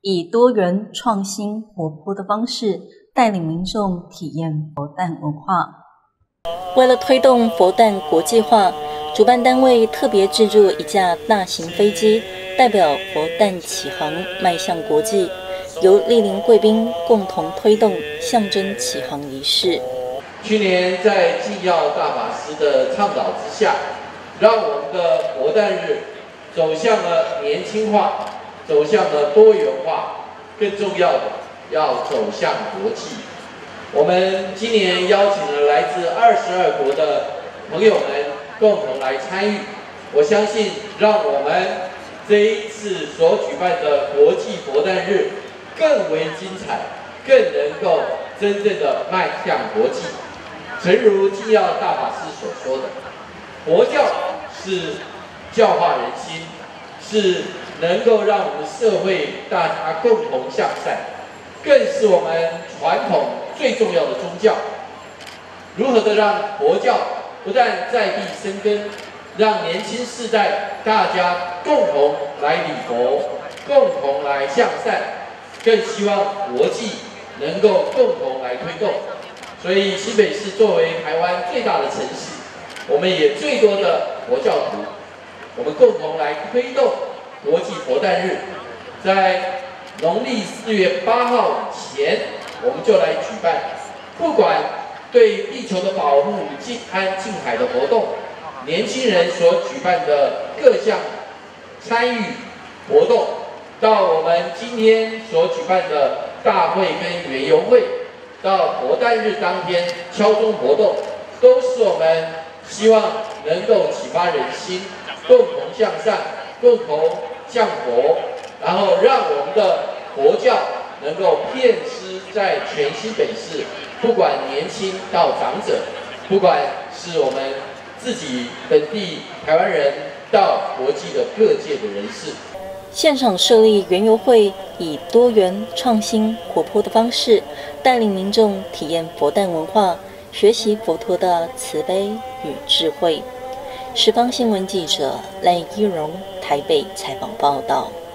以多元、创新、活泼的方式带领民众体验佛诞文化。为了推动佛诞国际化，主办单位特别制作一架大型飞机，代表佛诞启航迈向国际，由莅临贵宾共同推动，象征启航仪式。 去年在纪耀大法师的倡导之下，让我们的佛诞日走向了年轻化，走向了多元化，更重要的要走向国际。我们今年邀请了来自22国的朋友们共同来参与，我相信让我们这一次所举办的国际佛诞日更为精彩，更能够真正的迈向国际。诚如纪耀大法师所说的，佛教是教化人心，是能够让我们社会大家共同向善，更是我们传统最重要的宗教。如何的让佛教不但在地生根，让年轻世代大家共同来礼佛，共同来向善，更希望国际能够共同来推动。所以新北市作为台湾最大的城市，我们也最多的佛教徒，我们共同来推动国际佛诞日。在农历4月8号以前，我们就来举办，不管对地球的保护、净滩净海的活动，年轻人所举办的各项参与活动，到我们今天所举办的大会跟园游会，到佛诞日当天敲钟活动，都是我们希望能够启发人心，共同向善，共同向佛，然后让我们的佛教能够遍施在全新北市，不管年轻到长者，不管是我们自己本地台湾人到国际的各界的人士。 现场设立园游会，以多元、创新、活泼的方式，带领民众体验佛诞文化，学习佛陀的慈悲与智慧。十方新闻记者赖依荣台北采访报道。